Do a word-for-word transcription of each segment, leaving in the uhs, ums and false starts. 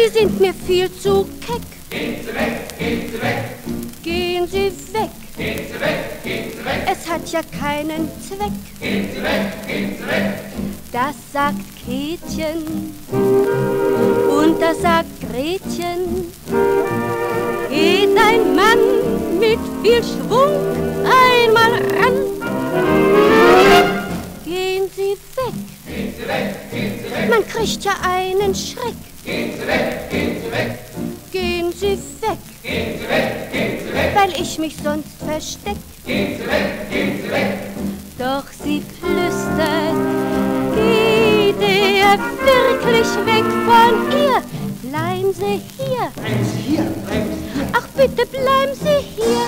Sie sind mir viel zu keck. Gehen Sie weg, gehen Sie weg. Gehen Sie weg. Gehen Sie weg, gehen Sie weg. Es hat ja keinen Zweck. Gehen Sie weg, gehen Sie weg. Das sagt Käthchen und das sagt Gretchen. Geht ein Mann mit viel Schwung einmal ran. Gehen Sie weg. Gehen Sie weg, gehen Sie weg. Man kriegt ja einen Schreck. Gehen Sie weg, gehen Sie weg. Gehen Sie weg. Gehen Sie weg, gehen Sie weg. Weil ich mich sonst versteck. Gehen Sie weg, gehen Sie weg. Doch sie flüstert, geht er wirklich weg von ihr? Bleiben Sie hier. Bleiben Sie hier, bleiben Sie hier. Ach bitte bleiben Sie hier.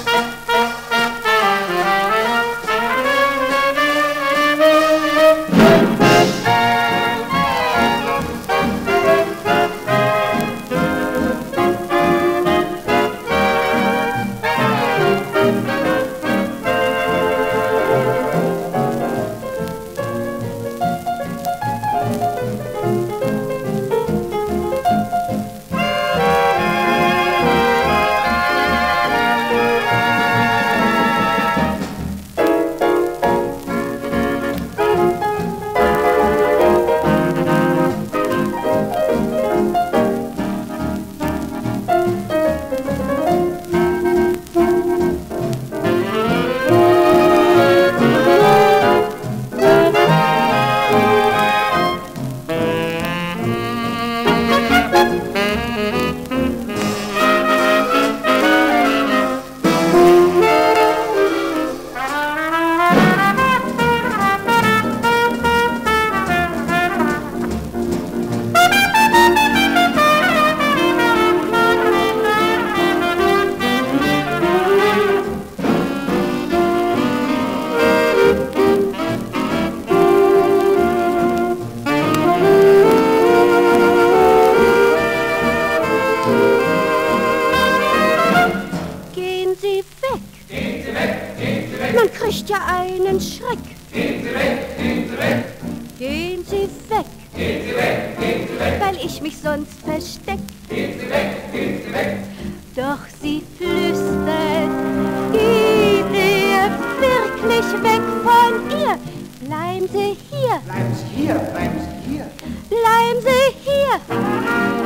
Man kriegt ja einen Schreck. Gehen Sie weg, gehen Sie weg. Gehen Sie weg. Gehen Sie weg, gehen Sie weg. Weil ich mich sonst versteck. Gehen Sie weg, gehen Sie weg. Doch sie flüstert, geht er wirklich weg von ihr? Bleiben Sie hier. Bleiben Sie hier, bleiben Sie hier. Bleiben Sie hier.